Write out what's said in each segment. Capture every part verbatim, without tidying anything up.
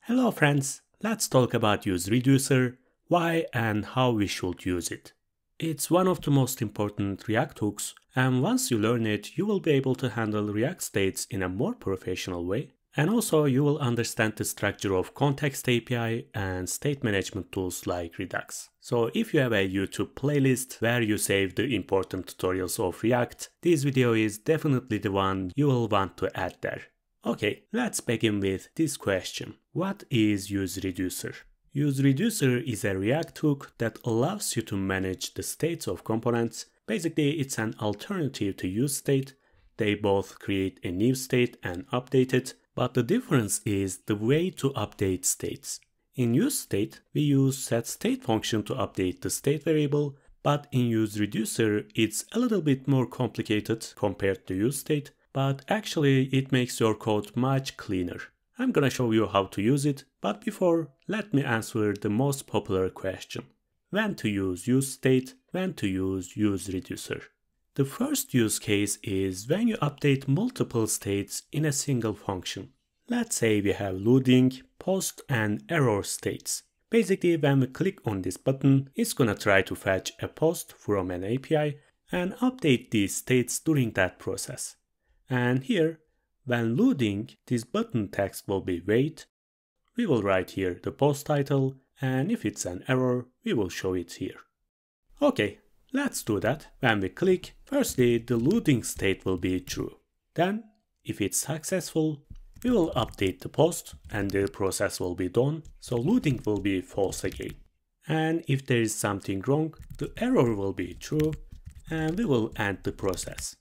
Hello friends, let's talk about UseReducer, why and how we should use it. It's one of the most important React hooks, and once you learn it, you will be able to handle React states in a more professional way. And also you will understand the structure of Context A P I and state management tools like Redux. So if you have a YouTube playlist where you save the important tutorials of React, this video is definitely the one you will want to add there. Okay, let's begin with this question. What is UseReducer? UseReducer is a React hook that allows you to manage the states of components. Basically, it's an alternative to useState. They both create a new state and update it, but the difference is the way to update states. In useState, we use setState function to update the state variable, but in UseReducer, it's a little bit more complicated compared to useState. But actually it makes your code much cleaner. I'm gonna show you how to use it, but before, let me answer the most popular question. When to use useState, when to use UseReducer. The first use case is when you update multiple states in a single function. Let's say we have loading, post and error states. Basically when we click on this button, it's gonna try to fetch a post from an A P I and update these states during that process. And here, when loading, this button text will be wait. We will write here the post title, and if it's an error, we will show it here. Okay, let's do that. When we click, firstly, the loading state will be true. Then, if it's successful, we will update the post and the process will be done, so loading will be false again. And if there is something wrong, the error will be true, and we will end the process.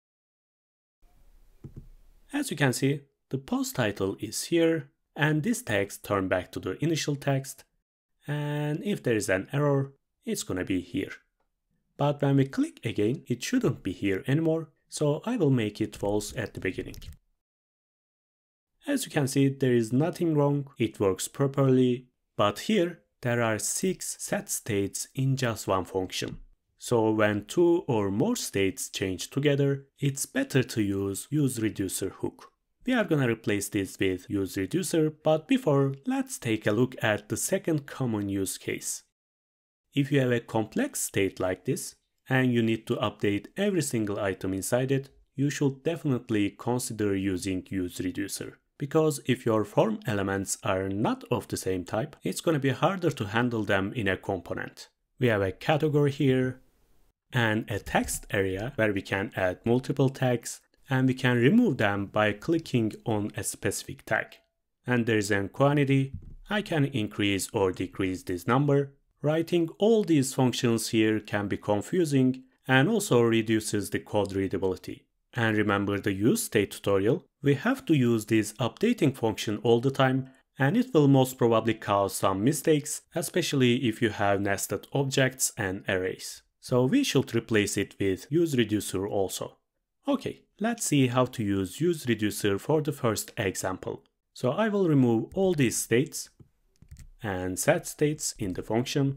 As you can see, the post title is here, and this text turned back to the initial text, and if there is an error, it's gonna be here. But when we click again, it shouldn't be here anymore, so I will make it false at the beginning. As you can see, there is nothing wrong, it works properly, but here there are six set states in just one function. So when two or more states change together, it's better to use UseReducer hook. We are gonna replace this with UseReducer, but before, let's take a look at the second common use case. If you have a complex state like this, and you need to update every single item inside it, you should definitely consider using UseReducer. Because if your form elements are not of the same type, it's gonna be harder to handle them in a component. We have a category here, and a text area where we can add multiple tags and we can remove them by clicking on a specific tag. And there's a quantity. I can increase or decrease this number. Writing all these functions here can be confusing and also reduces the code readability. And remember the useState tutorial, we have to use this updating function all the time, and it will most probably cause some mistakes, especially if you have nested objects and arrays. So we should replace it with UseReducer also. Okay, let's see how to use UseReducer for the first example. So I will remove all these states and set states in the function.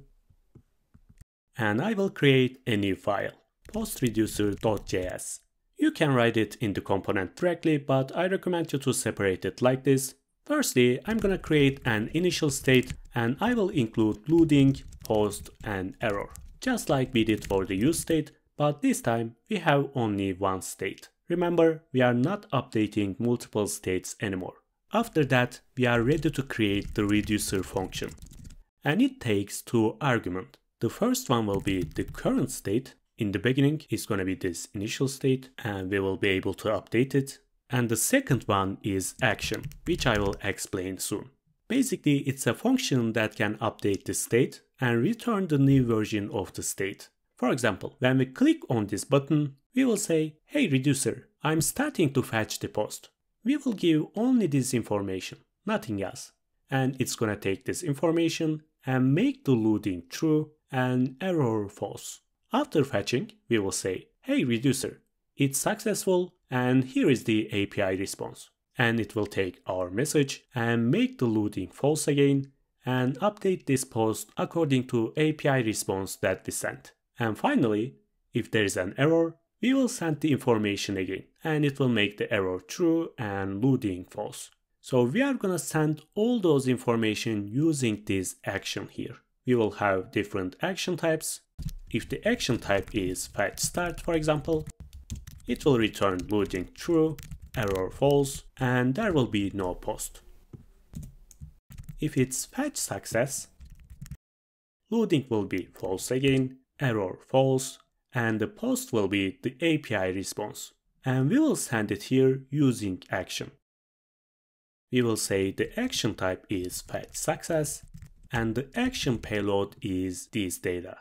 And I will create a new file, postreducer dot J S. You can write it in the component directly, but I recommend you to separate it like this. Firstly, I'm gonna create an initial state and I will include loading, post and error. Just like we did for the useState, but this time we have only one state. Remember, we are not updating multiple states anymore. After that, we are ready to create the reducer function. And it takes two arguments. The first one will be the current state. In the beginning, it's going to be this initial state, and we will be able to update it. And the second one is action, which I will explain soon. Basically, it's a function that can update the state and return the new version of the state. For example, when we click on this button, we will say, hey reducer, I'm starting to fetch the post. We will give only this information, nothing else. And it's gonna take this information and make the loading true and error false. After fetching, we will say, hey reducer, it's successful and here is the A P I response. And it will take our message and make the loading false again and update this post according to A P I response that we sent. And finally, if there is an error, we will send the information again and it will make the error true and loading false. So we are gonna send all those information using this action here. We will have different action types. If the action type is fetch start, for example, it will return loading true, error false, and there will be no post. If it's fetch success, loading will be false again, error false, and the post will be the A P I response. And we will send it here using action. We will say the action type is fetch success, and the action payload is this data.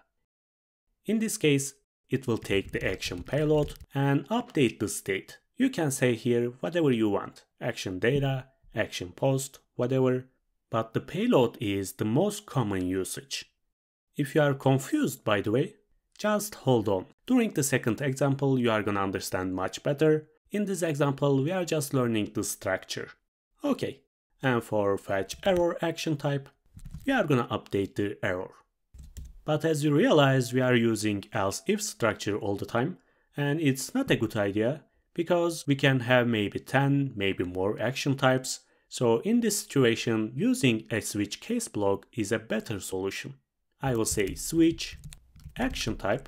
In this case, it will take the action payload and update the state. You can say here whatever you want, action data, action post, whatever, but the payload is the most common usage. If you are confused, by the way, just hold on. During the second example, you are gonna understand much better. In this example, we are just learning the structure. Okay, and for fetch error action type, we are gonna update the error. But as you realize, we are using else if structure all the time, and it's not a good idea because we can have maybe ten, maybe more action types. So in this situation, using a switch case block is a better solution. I will say switch action type,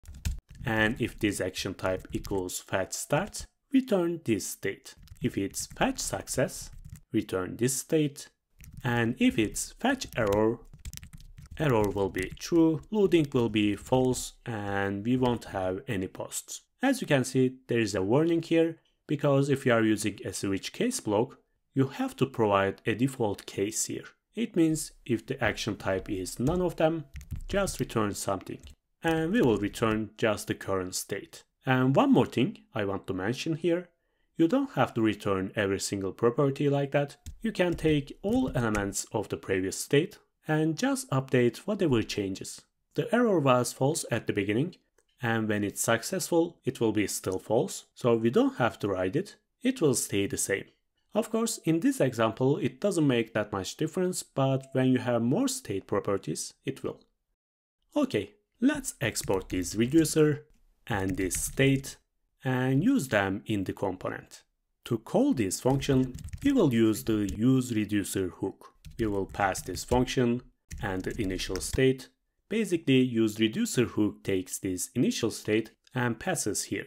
and if this action type equals fetch start, return this state. If it's fetch success, return this state, and if it's fetch error, error will be true, loading will be false, and we won't have any posts. As you can see, there is a warning here, because if you are using a switch case block, you have to provide a default case here. It means if the action type is none of them, just return something, and we will return just the current state. And one more thing I want to mention here, you don't have to return every single property like that. You can take all elements of the previous state and just update whatever changes. The error was false at the beginning, and when it's successful, it will be still false, so we don't have to write it, it will stay the same. Of course, in this example, it doesn't make that much difference, but when you have more state properties, it will. Okay, let's export this reducer and this state and use them in the component. To call this function, we will use the useReducer hook. We will pass this function and the initial state. Basically, useReducer hook takes this initial state and passes here.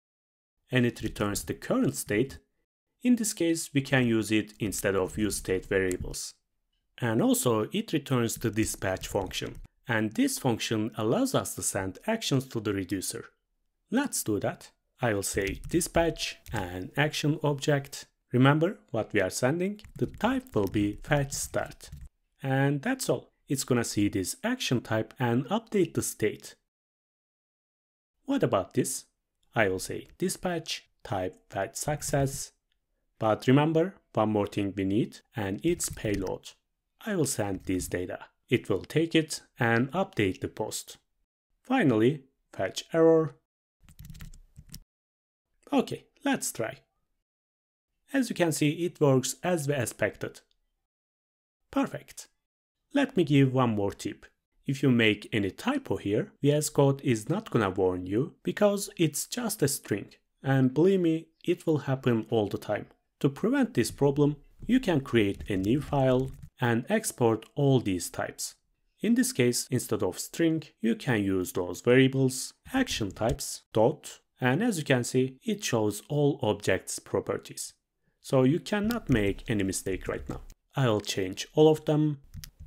And it returns the current state. In this case, we can use it instead of useState variables. And also, it returns the dispatch function. And this function allows us to send actions to the reducer. Let's do that. I will say dispatch and action object. Remember what we are sending? The type will be fetch start. And that's all. It's gonna see this action type and update the state. What about this? I will say dispatch, type fetch success. But remember, one more thing we need, and it's payload. I will send this data. It will take it and update the post. Finally, fetch error. Okay, let's try. As you can see, it works as we expected. Perfect. Let me give one more tip. If you make any typo here, V S Code is not gonna warn you because it's just a string. And believe me, it will happen all the time. To prevent this problem, you can create a new file and export all these types. In this case, instead of string, you can use those variables, action types, dot, and as you can see, it shows all objects properties. So you cannot make any mistake right now. I'll change all of them.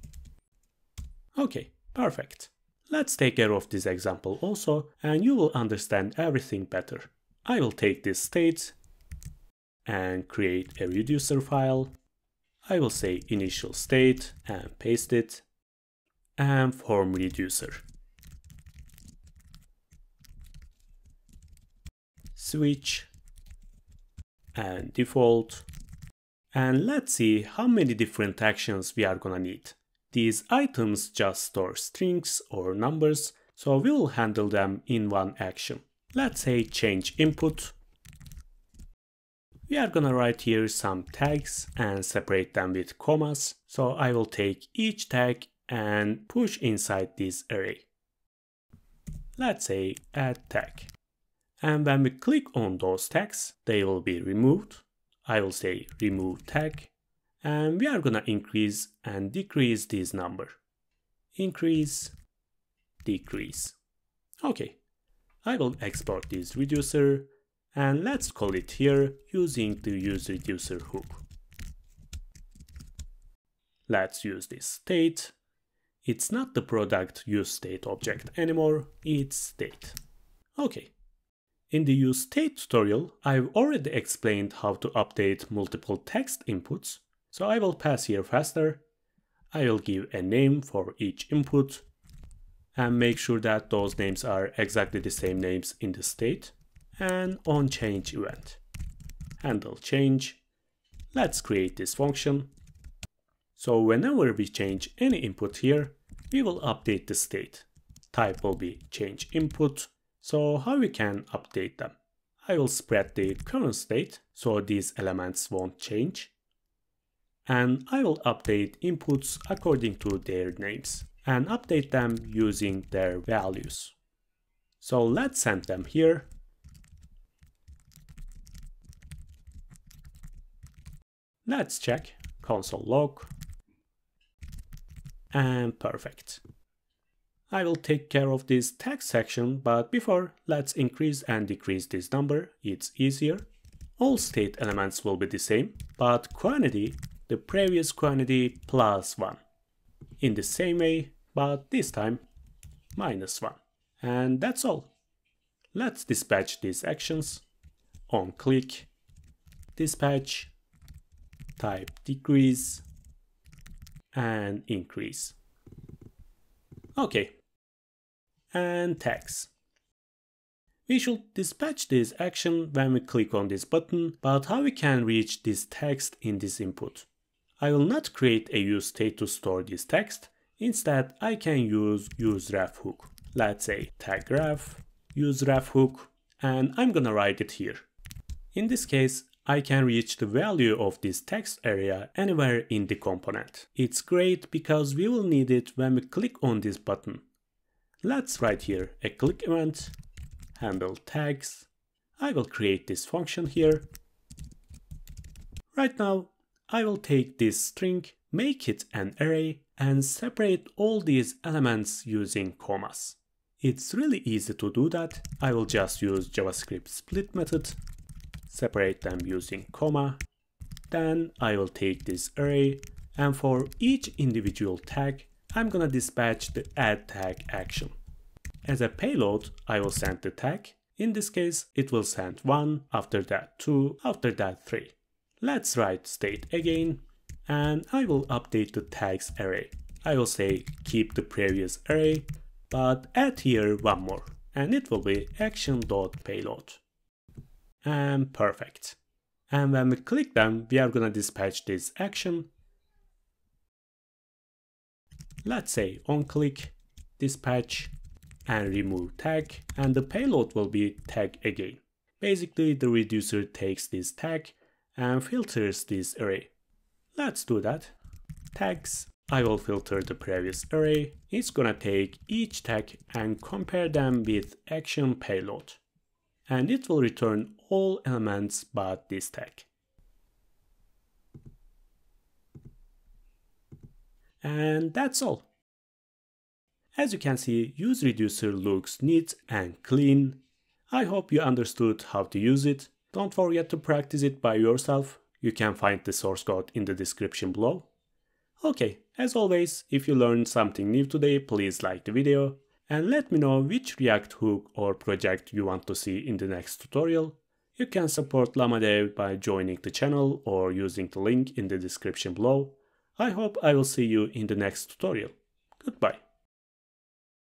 Okay, perfect. Let's take care of this example also, and you will understand everything better. I will take this state and create a reducer file. I will say initial state and paste it, and form reducer. Switch and default. And let's see how many different actions we are gonna need. These items just store strings or numbers, so we will handle them in one action. Let's say change input. We are gonna write here some tags and separate them with commas. So I will take each tag and push inside this array. Let's say add tag. And when we click on those tags, they will be removed. I will say remove tag And we are gonna increase and decrease this number. Increase, decrease. Okay, I will export this reducer and let's call it here using the useReducer hook. Let's use this state. It's not the product useState object anymore, it's state. Okay. In the useState tutorial, I've already explained how to update multiple text inputs, so I will pass here faster. I will give a name for each input and make sure that those names are exactly the same names in the state. And on change event, handle change. Let's create this function. So whenever we change any input here, we will update the state. Type will be change input. So how we can update them? I will spread the current state so these elements won't change. And I will update inputs according to their names and update them using their values. So let's send them here. Let's check console log. And perfect. I will take care of this text section, but before, let's increase and decrease this number, it's easier. All state elements will be the same, but quantity, the previous quantity plus one. In the same way, but this time, minus one. And that's all. Let's dispatch these actions. On click, dispatch, type decrease, and increase. Okay. And tags. We should dispatch this action when we click on this button, but how we can reach this text in this input? I will not create a useState to store this text. Instead, I can use useRef hook. Let's say tagRef, useRef hook, and I'm gonna write it here. In this case, I can reach the value of this text area anywhere in the component. It's great because we will need it when we click on this button. Let's write here a click event, handle tags. I will create this function here. Right now, I will take this string, make it an array, and separate all these elements using commas. It's really easy to do that. I will just use JavaScript split method, separate them using comma. Then I will take this array, and for each individual tag, I'm gonna dispatch the add tag action. As a payload, I will send the tag. In this case, it will send one, after that two, after that three. Let's write state again, and I will update the tags array. I will say keep the previous array, but add here one more, and it will be action.payload. And perfect. And when we click them, we are gonna dispatch this action. Let's say onClick, dispatch, and remove tag, and the payload will be tag again. Basically, the reducer takes this tag and filters this array. Let's do that. Tags. I will filter the previous array. It's gonna take each tag and compare them with action payload. And it will return all elements but this tag. And that's all. As you can see, useReducer looks neat and clean. I hope you understood how to use it. Don't forget to practice it by yourself. You can find the source code in the description below. Okay, as always, if you learned something new today, please like the video and let me know which React hook or project you want to see in the next tutorial. You can support LlamaDev by joining the channel or using the link in the description below. I hope I will see you in the next tutorial. Goodbye.